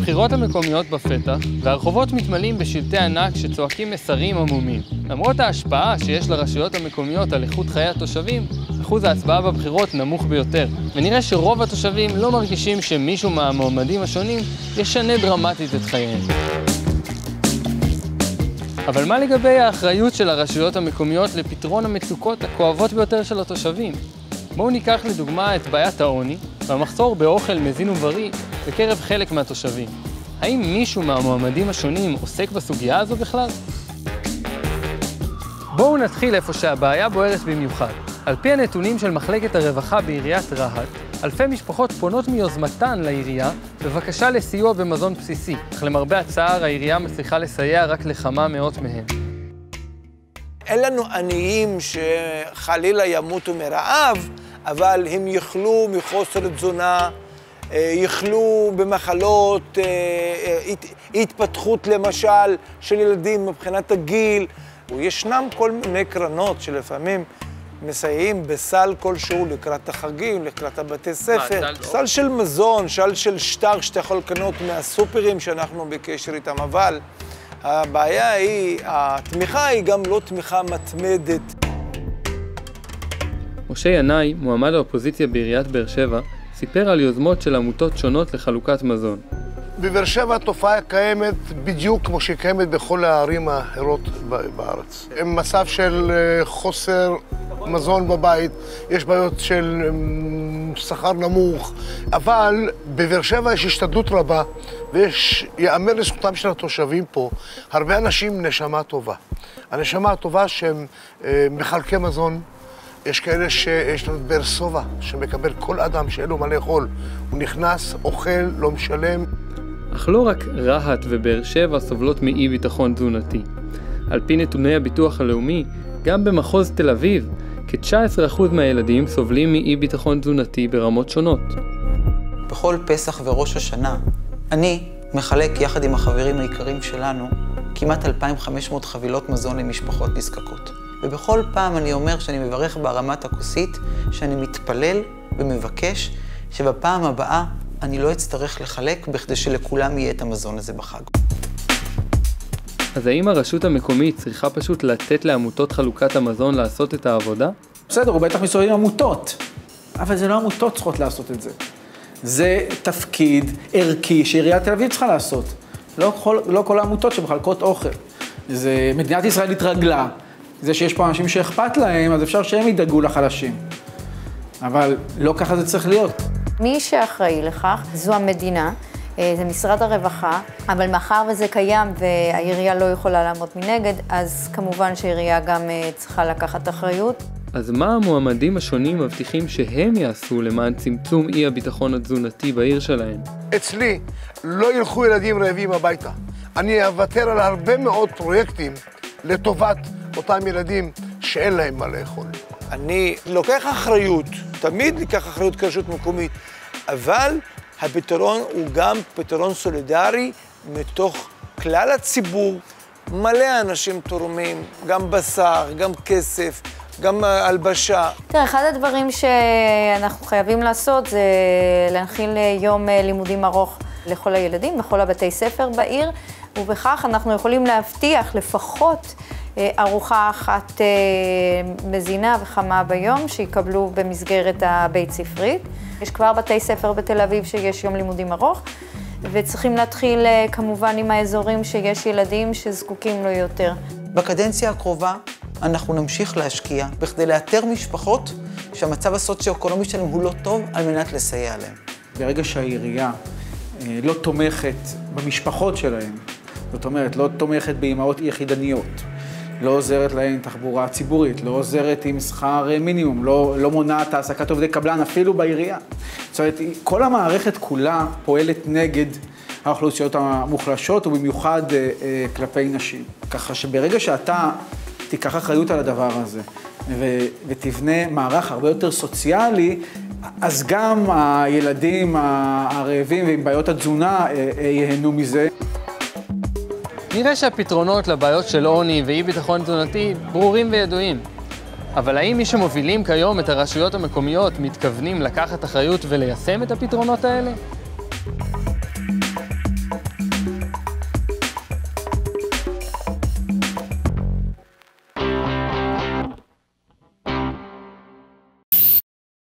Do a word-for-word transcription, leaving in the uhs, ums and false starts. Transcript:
הבחירות המקומיות בפתח, והרחובות מתמלאים בשלטי ענק שצועקים מסרים עמומים. למרות ההשפעה שיש לרשויות המקומיות על איכות חיי התושבים, אחוז ההצבעה בבחירות נמוך ביותר. ונראה שרוב התושבים לא מרגישים שמישהו מהמועמדים השונים ישנה דרמטית את חייהם. אבל מה לגבי האחריות של הרשויות המקומיות לפתרון המצוקות הכואבות ביותר של התושבים? בואו ניקח לדוגמה את בעיית העוני והמחסור באוכל מזין ובריא בקרב חלק מהתושבים. האם מישהו מהמועמדים השונים עוסק בסוגיה הזו בכלל? בואו נתחיל איפה שהבעיה בוערת במיוחד. על פי הנתונים של מחלקת הרווחה בעיריית רהט, אלפי משפחות פונות מיוזמתן לעירייה בבקשה לסיוע במזון בסיסי, אך למרבה הצער העירייה מצליחה לסייע רק לכמה מאות מהם. אין לנו עניים שחלילה ימותו מרעב, אבל הם יאכלו מחוסר תזונה, יאכלו במחלות, התפתחות למשל של ילדים מבחינת הגיל. ישנם כל מיני קרנות שלפעמים מסייעים בסל כלשהו לקראת החגים, לקראת הבתי ספר. מה, סל, סל של מזון, סל של שטר שאתה יכול לקנות מהסופרים שאנחנו בקשר איתם, אבל הבעיה היא, התמיכה היא גם לא תמיכה מתמדת. משה ינאי, מועמד האופוזיציה בעיריית באר שבע, סיפר על יוזמות של עמותות שונות לחלוקת מזון. בבאר שבע התופעה קיימת בדיוק כמו שהיא קיימת בכל הערים האחרות בארץ. עם מצב של חוסר מזון בבית, יש בעיות של שכר נמוך, אבל בבאר שבע יש השתדלות רבה, ויש, יאמר לזכותם של התושבים פה, הרבה אנשים נשמה טובה. הנשמה הטובה שהם מחלקי מזון, יש כאלה שיש לנו באר סובה, שמקבל כל אדם שאין לו מה לאכול. הוא נכנס, אוכל, לא משלם. אך לא רק רהט ובאר שבע סובלות מאי ביטחון תזונתי. על פי נתוני הביטוח הלאומי, גם במחוז תל אביב, כ-תשעה עשר אחוז מהילדים סובלים מאי ביטחון תזונתי ברמות שונות. בכל פסח וראש השנה, אני מחלק יחד עם החברים העיקרים שלנו כמעט אלפיים וחמש מאות חבילות מזון למשפחות נזקקות. ובכל פעם אני אומר שאני מברך בהרמת הכוסית, שאני מתפלל ומבקש שבפעם הבאה אני לא אצטרך לחלק בכדי שלכולם יהיה את המזון הזה בחג. אז האם הרשות המקומית צריכה פשוט לתת לעמותות חלוקת המזון לעשות את העבודה? בסדר, הוא בטח מסתובב עם עמותות, אבל זה לא עמותות צריכות לעשות את זה. זה תפקיד ערכי שעיריית תל אביב צריכה לעשות. לא כל, לא כל העמותות שמחלקות אוכל. זה, מדינת ישראל התרגלה. זה שיש פה אנשים שאכפת להם, אז אפשר שהם ידאגו לחלשים. אבל לא ככה זה צריך להיות. מי שאחראי לכך זו המדינה, זה משרד הרווחה, אבל מאחר וזה קיים והעירייה לא יכולה לעמוד מנגד, אז כמובן שהעירייה גם צריכה לקחת אחריות. אז מה המועמדים השונים מבטיחים שהם יעשו למען צמצום אי הביטחון התזונתי בעיר שלהם? אצלי לא ילכו ילדים רעבים הביתה. אני אוותר על הרבה מאוד פרויקטים לטובת אותם ילדים שאין להם מה לאכול. אני לוקח אחריות, תמיד לקח אחריות כרשות מקומית, אבל הפתרון הוא גם פתרון סולידרי מתוך כלל הציבור. מלא אנשים תורמים, גם בשר, גם כסף, גם הלבשה. תראה, אחד הדברים שאנחנו חייבים לעשות זה להנחיל יום לימודים ארוך לכל הילדים, לכל הבתי ספר בעיר, ובכך אנחנו יכולים להבטיח לפחות ארוחה אחת מזינה וחמה ביום שיקבלו במסגרת הבית ספרית. יש כבר בתי ספר בתל אביב שיש יום לימודים ארוך, וצריכים להתחיל כמובן עם האזורים שיש ילדים שזקוקים לו יותר. בקדנציה הקרובה אנחנו נמשיך להשקיע בכדי לאתר משפחות שהמצב הסוציו-אקונומי שלהם הוא לא טוב על מנת לסייע להם. ברגע שהעירייה לא תומכת במשפחות שלהם, זאת אומרת, לא תומכת באימהות יחידניות, לא עוזרת להן תחבורה ציבורית, לא עוזרת עם שכר מינימום, לא, לא מונעת העסקת עובדי קבלן אפילו בעירייה. זאת אומרת, כל המערכת כולה פועלת נגד האוכלוסיות המוחלשות ובמיוחד אה, אה, כלפי נשים. ככה שברגע שאתה תיקח אחריות על הדבר הזה ו, ותבנה מערך הרבה יותר סוציאלי, אז גם הילדים הרעבים ועם בעיות התזונה אה, אה, ייהנו מזה. נראה שהפתרונות לבעיות של עוני ואי ביטחון תזונתי ברורים וידועים. אבל האם מי שמובילים כיום את הרשויות המקומיות מתכוונים לקחת אחריות וליישם את הפתרונות האלה?